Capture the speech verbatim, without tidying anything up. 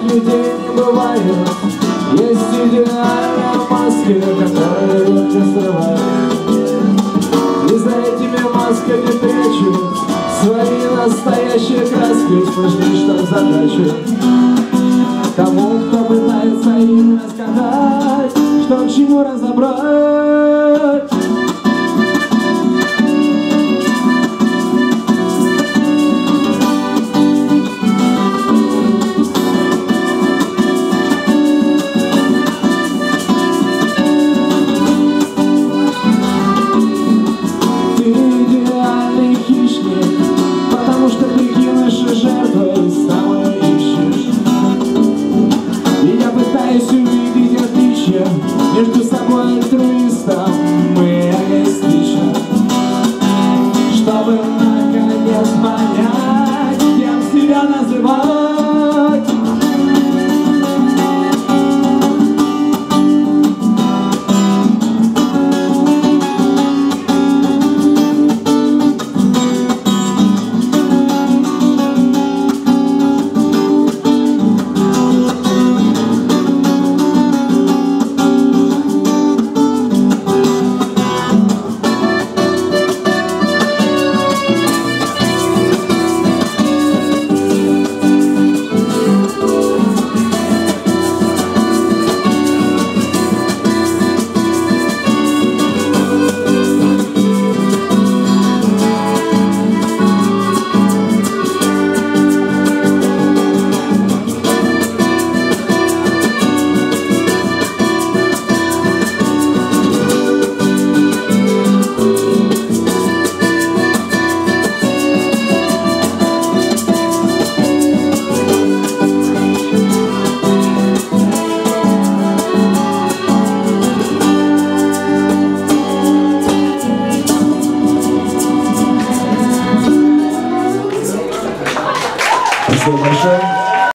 людей не бывает. Есть идеальные маски, которые не скрывают. И за этими масками прячут свои настоящие краски. Слышишь, что задачу тому, кто пытается им рассказать, что к чему разобрать.